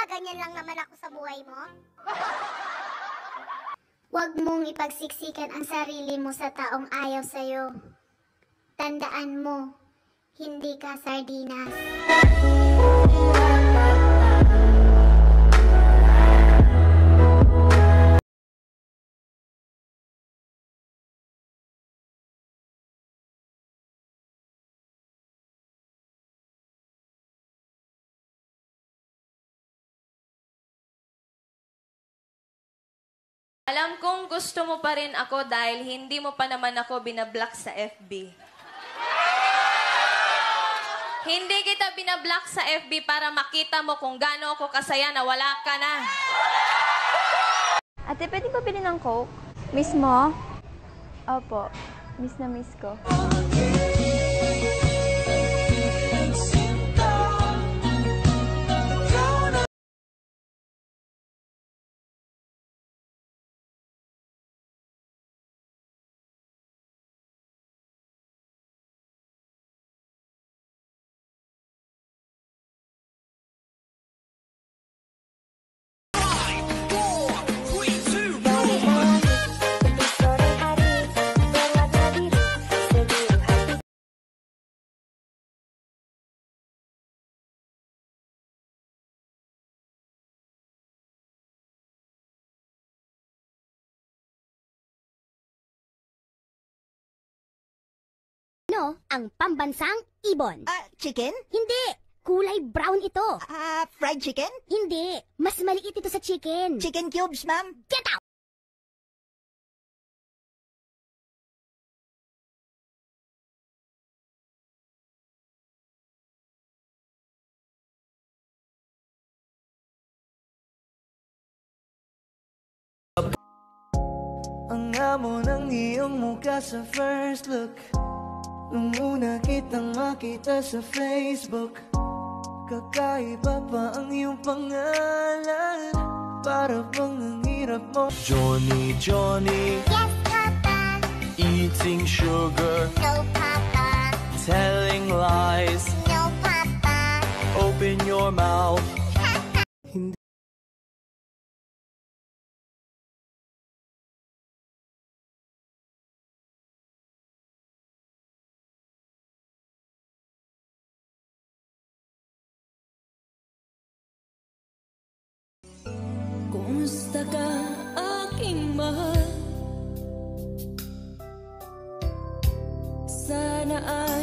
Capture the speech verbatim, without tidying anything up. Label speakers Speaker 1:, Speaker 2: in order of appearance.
Speaker 1: ganyan lang naman ako sa buhay mo? Huwag mong ipagsiksikan ang sarili mo sa taong ayaw sa'yo. Tandaan mo, hindi ka sardinas.
Speaker 2: Alam kong gusto mo pa rin ako dahil hindi mo pa naman ako binablock sa F B. Hindi kita binablock sa F B para makita mo kung gaano ako kasaya na wala ka na.
Speaker 3: Ate, pwede ba bilhin ng Coke? Miss mo? Opo, miss na miss ko.
Speaker 4: Ano ang pambansang ibon?
Speaker 5: Ah, chicken?
Speaker 4: Hindi! Kulay brown ito.
Speaker 5: Ah, fried chicken?
Speaker 4: Hindi! Mas maliit ito sa chicken.
Speaker 5: Chicken cubes, ma'am?
Speaker 4: Get out!
Speaker 6: Ang amo ng iyong mukha sa first look, nung una kitang makita sa Facebook. Kakaiba pa ang iyong pangalan, para bang ang hirap mo. Johnny, Johnny,
Speaker 1: Yes, Papa.
Speaker 6: eating sugar,
Speaker 1: No, Papa.
Speaker 6: telling lies.
Speaker 1: No, Papa.
Speaker 6: Open your mouth.
Speaker 7: Kumusta ka, aking mahal? Sana ay